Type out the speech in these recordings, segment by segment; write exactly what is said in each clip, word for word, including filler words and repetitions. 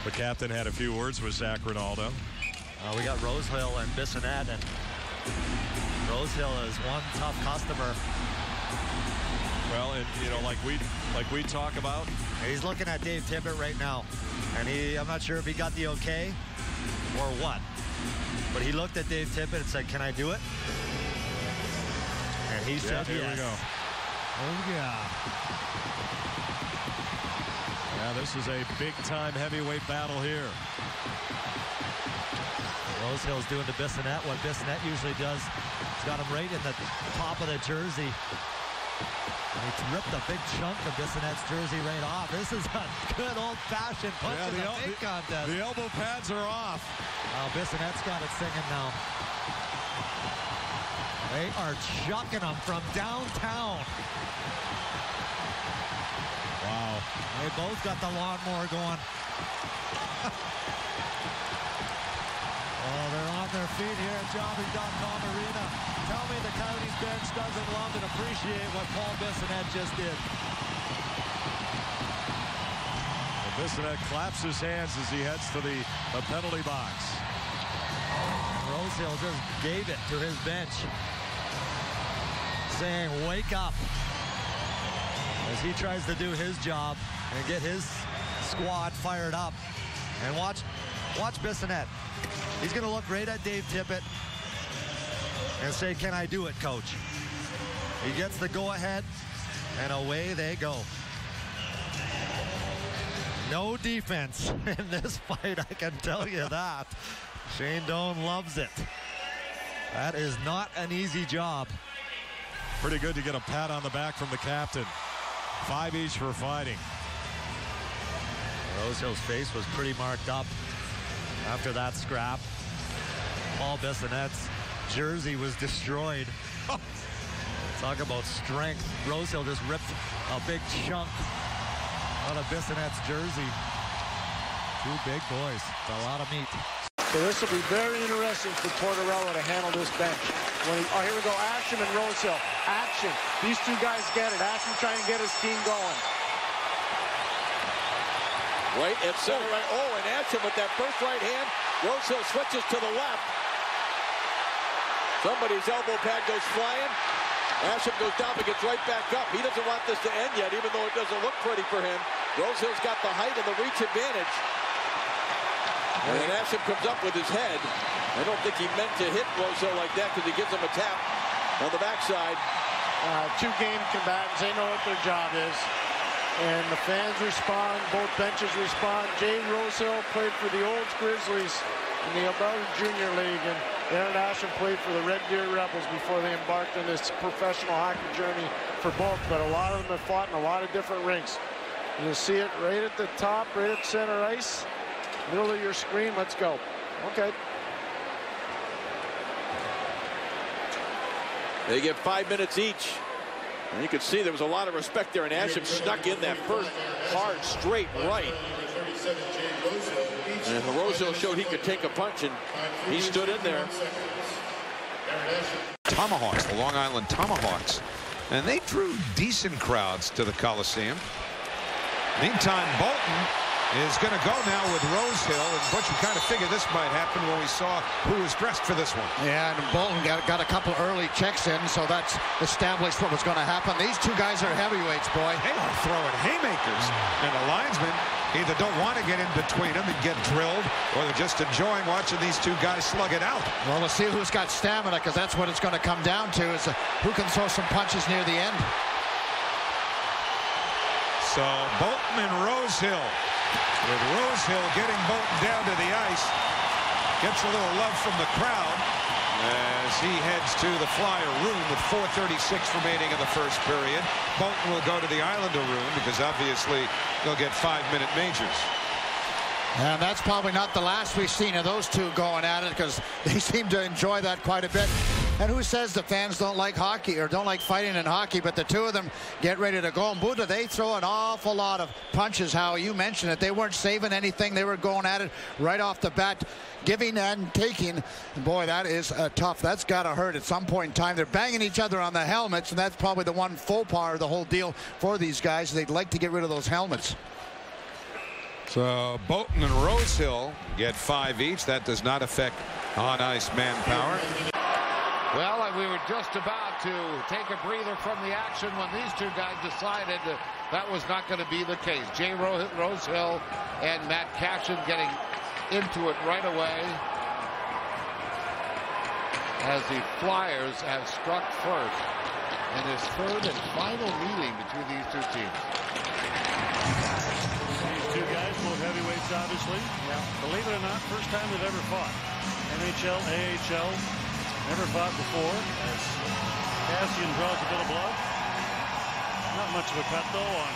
The captain had a few words with Zach Ronaldo. Uh, we got Rosehill and Bissonnette, and Rosehill is one tough customer. Well, and you know, like we like we talk about, he's looking at Dave Tippett right now, and he I'm not sure if he got the okay or what, but he looked at Dave Tippett and said, "Can I do it?" And he yeah, said, "Here yes. we go." Oh yeah. Yeah, this is a big-time heavyweight battle here. Rosehill's doing to Bissonnette what Bissonnette usually does. He's got him right in the top of the jersey. And he ripped a big chunk of Bissonnette's jersey right off. This is a good old-fashioned punch yeah, in the the big contest. The elbow pads are off. Oh, Bissonnette's got it singing now. They are chucking them from downtown. Wow. They both got the lawnmower going. Oh, they're on their feet here at Jobbing dot com Arena. Tell me the Coyotes bench doesn't love and appreciate what Paul Bissonnette just did. And Bissonnette claps his hands as he heads to the, the penalty box. And Rosehill just gave it to his bench, saying, "Wake up," as he tries to do his job and get his squad fired up. And watch, watch Bissonnette. He's going to look right at Dave Tippett and say, "Can I do it, coach?" He gets the go-ahead, and away they go. No defense in this fight, I can tell you that. Shane Doan loves it. That is not an easy job. Pretty good to get a pat on the back from the captain. Five each for fighting. Rosehill's face was pretty marked up after that scrap. Paul Bissonnette's jersey was destroyed. Talk about strength. Rosehill just ripped a big chunk out of Bissonnette's jersey. Two big boys. It's a lot of meat. So this will be very interesting for Tortorella to handle this bench. When he, oh, here we go. Asham and Rosehill. Action. These two guys get it. Asham trying to get his team going. Right at center right. Oh, and Asham with that first right hand. Rosehill switches to the left. Somebody's elbow pad goes flying. Asham goes down but gets right back up. He doesn't want this to end yet, even though it doesn't look pretty for him. Rosehill's got the height and the reach advantage. And then Asham comes up with his head. I don't think he meant to hit Rosehill like that because he gives him a tap on the backside. Uh, two game combatants, they know what their job is. And the fans respond, both benches respond. Jay Rosehill played for the Olds Grizzlies in the Alberta Junior League, and Aaron Asham played for the Red Deer Rebels before they embarked on this professional hockey journey for both. But a lot of them have fought in a lot of different rinks. You'll see it right at the top, right at center ice. Middle of your screen, let's go. Okay. They get five minutes each. And you can see there was a lot of respect there, and Asham snuck in that first hard, straight right. And Rosehill showed he could take a punch, and he stood in there. Tomahawks, the Long Island Tomahawks. And they drew decent crowds to the Coliseum. Meantime, Bolton is going to go now with Rosehill, and Butch, we kind of figured this might happen when we saw who was dressed for this one. Yeah, and Bolton got, got a couple early checks in, so that's established what was going to happen. These two guys are heavyweights, boy. They are throwing haymakers, and the linesmen either don't want to get in between them and get drilled, or they're just enjoying watching these two guys slug it out. Well, let's see who's got stamina, because that's what it's going to come down to, is uh, who can throw some punches near the end. So Bolton and Rosehill, with Rosehill getting Bolton down to the ice, gets a little love from the crowd as he heads to the Flyer room with four thirty-six remaining in the first period. Bolton will go to the Islander room because obviously they'll get five-minute majors. And that's probably not the last we've seen of those two going at it, because they seem to enjoy that quite a bit. And who says the fans don't like hockey or don't like fighting in hockey? But the two of them get ready to go. And Buddha, they throw an awful lot of punches. How you mentioned it, they weren't saving anything. They were going at it right off the bat, giving and taking. And boy, that is uh, tough. That's got to hurt at some point in time. They're banging each other on the helmets, and that's probably the one faux part of the whole deal for these guys. They'd like to get rid of those helmets. So Bolton and Rosehill get five each. That does not affect on-ice manpower. Well, we were just about to take a breather from the action when these two guys decided that, that was not going to be the case. Jay Ro Rosehill and Matt Cashin getting into it right away as the Flyers have struck first in this third and final meeting between these two teams. These two guys, both heavyweights, obviously. Yeah. Believe it or not, first time they've ever fought. N H L, A H L, never fought before. As Cassian draws a bit of blood. Not much of a cut, though, on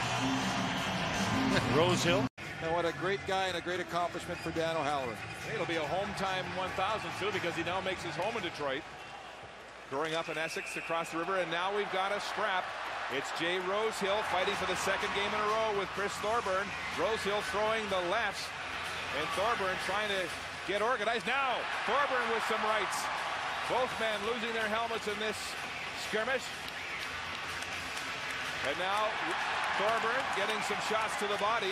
Rosehill. And what a great guy and a great accomplishment for Dan O'Halloran. It'll be a home time one thousand too, because he now makes his home in Detroit. Growing up in Essex across the river, and now we've got a scrap. It's Jay Rosehill fighting for the second game in a row with Chris Thorburn. Rosehill throwing the lefts, and Thorburn trying to get organized. Now Thorburn with some rights. Both men losing their helmets in this skirmish. And now Thorburn getting some shots to the body.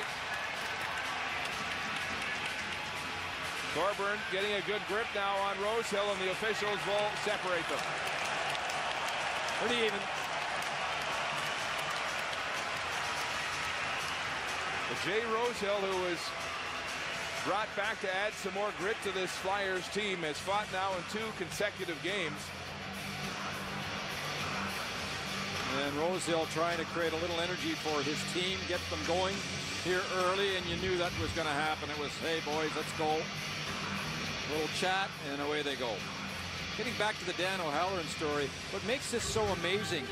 Thorburn getting a good grip now on Rosehill, and the officials will separate them. Pretty even. But Jay Rosehill, who was brought back to add some more grit to this Flyers team, has fought now in two consecutive games. And Rosehill trying to create a little energy for his team, get them going here early, and you knew that was going to happen. It was, hey boys, let's go. A little chat, and away they go. Getting back to the Dan O'Halloran story, what makes this so amazing?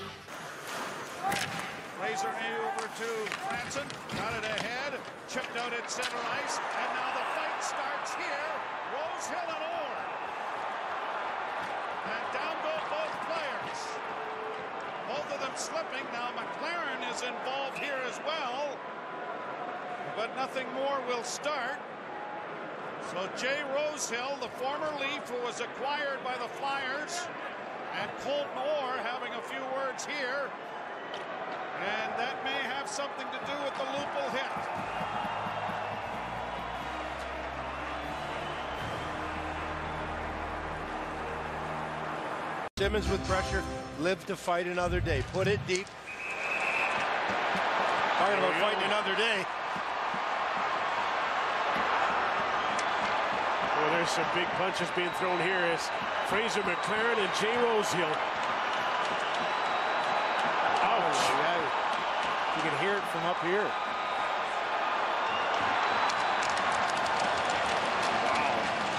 Laser over to Franson, got it ahead, chipped out at center ice, and now the fight starts here. Rosehill and Orr. And down go both players. Both of them slipping. Now McLaren is involved here as well. But nothing more will start. So Jay Rosehill, the former Leaf who was acquired by the Flyers, and Colton Orr having a few words here. And that may have something to do with the Lupul hit. Simmons with pressure, live to fight another day. Put it deep. Talking about fighting another day. Well, there's some big punches being thrown here as Fraser McLaren and Jay Rosehill. Ouch. Oh, yeah. You can hear it from up here. Wow.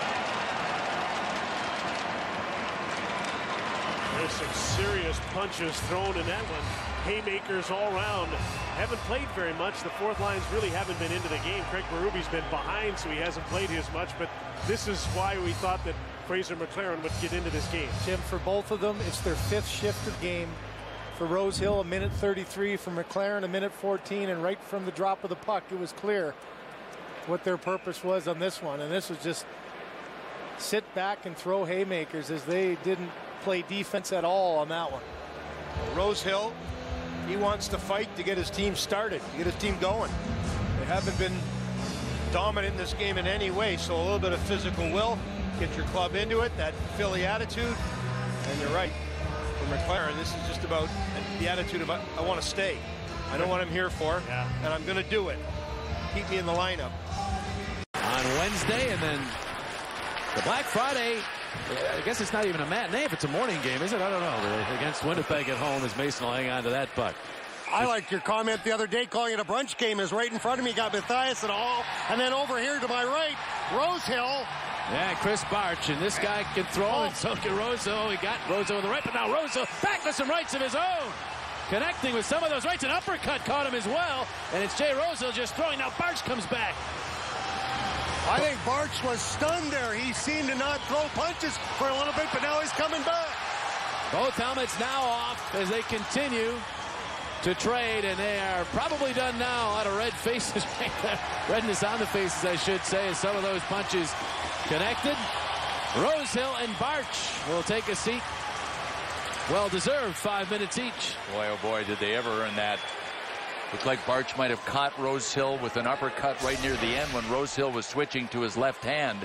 There's some serious punches thrown in that one. Haymakers all around. Haven't played very much. The fourth lines really haven't been into the game. Craig Berube's been behind, so he hasn't played as much, but this is why we thought that Fraser McLaren would get into this game. Jim, for both of them, it's their fifth shift of game. For Rosehill, a minute thirty-three. For McLaren, a minute fourteen. And right from the drop of the puck, it was clear what their purpose was on this one. And this was just sit back and throw haymakers, as they didn't play defense at all on that one. Rosehill, he wants to fight to get his team started, to get his team going. They haven't been dominant in this game in any way, so a little bit of physical will, get your club into it, that Philly attitude, and you're right. For McLaren, this is just about the attitude of I, I want to stay. I know what I'm here for, yeah. And I'm going to do it. Keep me in the lineup. On Wednesday, and then the Black Friday, I guess it's not even a matinee if it's a morning game, is it? I don't know. Against Winnipeg at home, as Mason will hang on to that puck. I liked your comment the other day calling it a brunch game. Is right in front of me, got Matthias and all, and then over here to my right, Rosehill. Yeah, Chris Barch, and this guy can throw, oh. And so can Rosehill. He got Rosehill on the right, but now Rosehill back with some rights of his own. Connecting with some of those rights. An uppercut caught him as well, and it's Jay Rosehill just throwing. Now Barch comes back. I think Barch was stunned there. He seemed to not throw punches for a little bit, but now he's coming back. Both helmets now off as they continue to trade, and they are probably done now. A lot of red faces right there. Redness on the faces, I should say, as some of those punches connected. Rosehill and Barch will take a seat. Well deserved, five minutes each. Boy, oh boy, did they ever earn that. Looked like Barch might have caught Rosehill with an uppercut right near the end when Rosehill was switching to his left hand.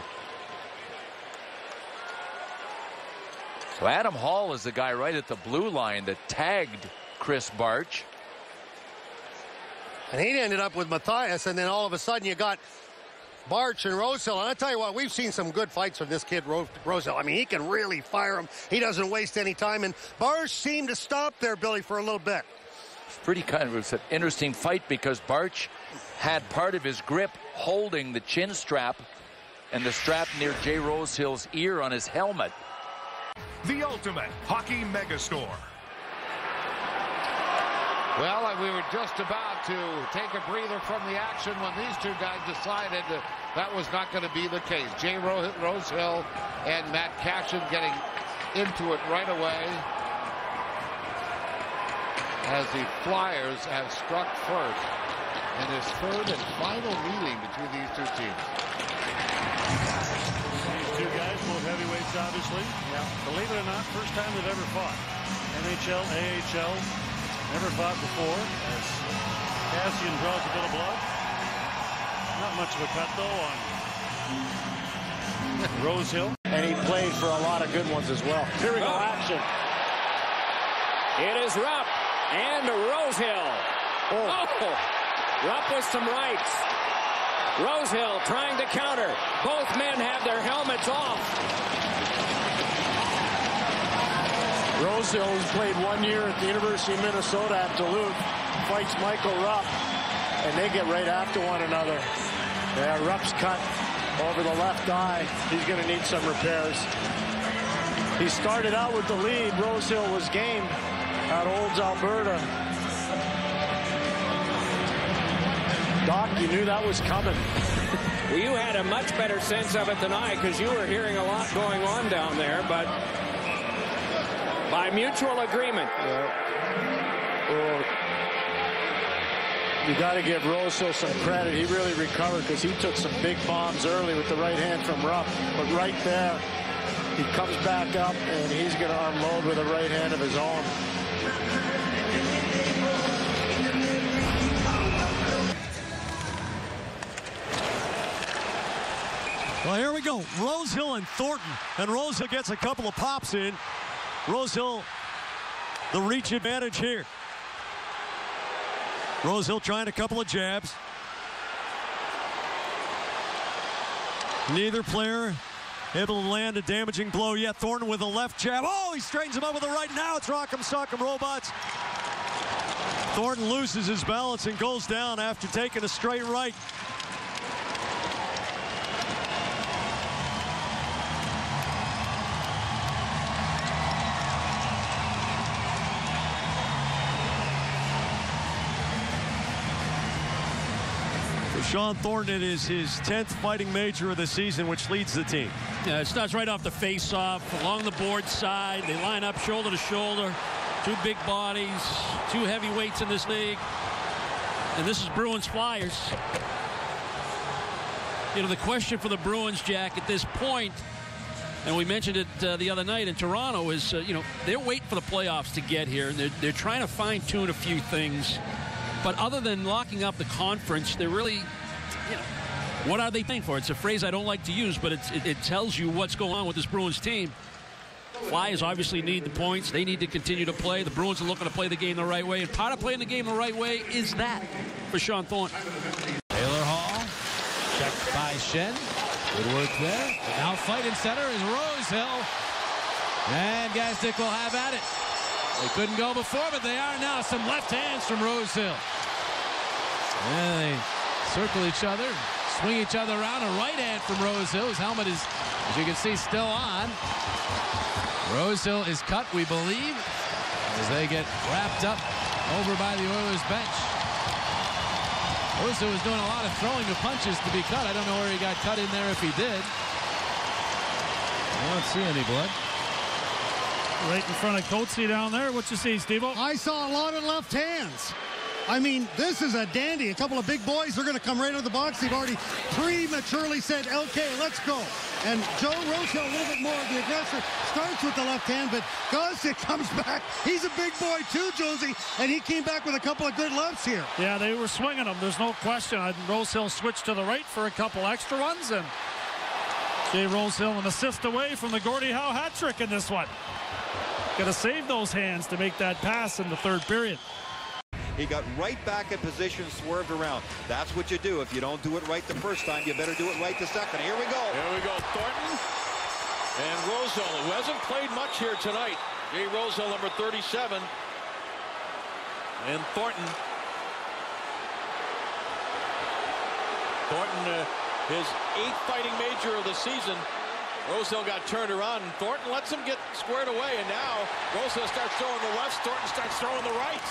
So Adam Hall is the guy right at the blue line that tagged Chris Barch. And he ended up with Matthias, and then all of a sudden you got Barch and Rosehill. And I tell you what, we've seen some good fights from this kid, Ro Rosehill. I mean, he can really fire him. He doesn't waste any time. And Barch seemed to stop there, Billy, for a little bit. Pretty kind of, it was an interesting fight because Barch had part of his grip holding the chin strap and the strap near Jay Rosehill's ear on his helmet. The ultimate hockey megastore. Well, we were just about to take a breather from the action when these two guys decided that that was not going to be the case. Jay Ro Rosehill and Matt Cashin getting into it right away as the Flyers have struck first in this third and final meeting between these two teams. These two guys, both heavyweights, obviously. Yeah. Believe it or not, first time they've ever fought. N H L, A H L. Never fought before, as Cassian draws a bit of blood. Not much of a cut, though, on Rosehill. And he played for a lot of good ones as well. Here we go, action. It is Rupp and Rosehill. Oh. oh. Rupp with some rights. Rosehill trying to counter. Both men have their helmets off. Rosehill, who's played one year at the University of Minnesota at Duluth, fights Michael Rupp, and they get right after one another. Yeah, Rupp's cut over the left eye. He's going to need some repairs. He started out with the lead. Rosehill was game at Olds, Alberta. Doc, you knew that was coming. Well, you had a much better sense of it than I, because you were hearing a lot going on down there, but by mutual agreement. Yeah. Well, you got to give Rosehill some credit. He really recovered because he took some big bombs early with the right hand from Rupp. But right there, he comes back up, and he's going to unload with a right hand of his own. Well, here we go. Rosehill and Thornton. And Rosehill gets a couple of pops in. Rosehill, the reach advantage here. Rosehill trying a couple of jabs. Neither player able to land a damaging blow yet. Thornton with a left jab. Oh, he straightens him up with a right. Now it's Rock'em Sock'em Robots. Thornton loses his balance and goes down after taking a straight right. Sean Thornton, it is his tenth fighting major of the season, which leads the team. Yeah, it starts right off the face-off, along the board side. They line up shoulder to shoulder. Two big bodies, two heavyweights in this league. And this is Bruins Flyers. You know, the question for the Bruins, Jack, at this point, and we mentioned it uh, the other night in Toronto, is, uh, you know, they're waiting for the playoffs to get here. And they're, they're trying to fine-tune a few things. But other than locking up the conference, they're really, you know, what are they playing for? It's a phrase I don't like to use, but it's, it, it tells you what's going on with this Bruins team. Flyers obviously need the points. They need to continue to play. The Bruins are looking to play the game the right way. And part of playing the game the right way is that for Sean Thornton. Taylor Hall, checked by Shen. Good work there. Now fighting center is Rosehill. And Gastic will have at it. They couldn't go before, but they are now. Some left hands from Rosehill. And they circle each other, swing each other around. A right hand from Rosehill. His helmet is, as you can see, still on. Rosehill is cut, we believe, as they get wrapped up over by the Oilers bench. Rosehill was doing a lot of throwing of punches to be cut. I don't know where he got cut in there if he did. I don't see any blood. Right in front of Coatsy down there. What you see, Steve-O? I saw a lot of left hands. I mean, this is a dandy. A couple of big boys are going to come right out of the box. They've already prematurely said, okay, let's go. And Joe Rosehill, a little bit more of the aggressor, starts with the left hand, but Gosdick comes back. He's a big boy too, Josie, and he came back with a couple of good lefts here. Yeah, they were swinging them. There's no question. And Rosehill switched to the right for a couple extra ones, and Jay Rosehill an assist away from the Gordie Howe hat trick in this one. Got to save those hands to make that pass in the third period. He got right back in position, swerved around. That's what you do. If you don't do it right the first time, you better do it right the second. Here we go. Here we go. Thornton and Rosehill, who hasn't played much here tonight. Jay Rosehill, number thirty-seven. And Thornton. Thornton, uh, his eighth fighting major of the season. Rosehill got turned around, and Thornton lets him get squared away, and now Rosehill starts throwing the lefts, Thornton starts throwing the rights.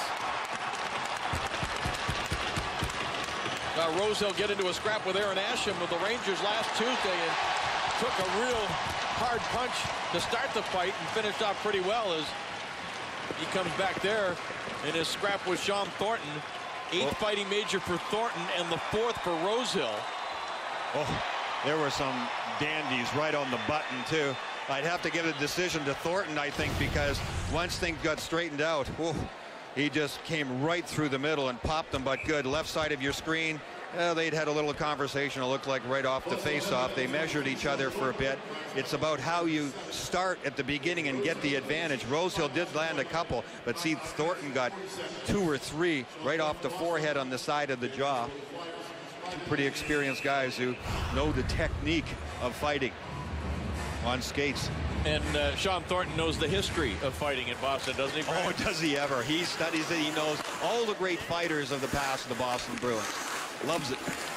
Now Rosehill get into a scrap with Aaron Asham with the Rangers last Tuesday and took a real hard punch to start the fight and finished off pretty well as he comes back there in his scrap with Sean Thornton. Eighth oh. fighting major for Thornton and the fourth for Rosehill. Oh, there were some dandies right on the button too. I'd have to give a decision to Thornton, I think, because once things got straightened out, oh, he just came right through the middle and popped them, but good. Left side of your screen, uh, they'd had a little conversation, it looked like, right off the face-off. They measured each other for a bit. It's about how you start at the beginning and get the advantage. Rosehill did land a couple, but see, Thornton got two or three right off the forehead on the side of the jaw. Two pretty experienced guys who know the technique of fighting on skates. And uh, Sean Thornton knows the history of fighting in Boston, doesn't he, Brad? Oh, does he ever. He studies it. He knows all the great fighters of the past of the Boston Bruins. Loves it.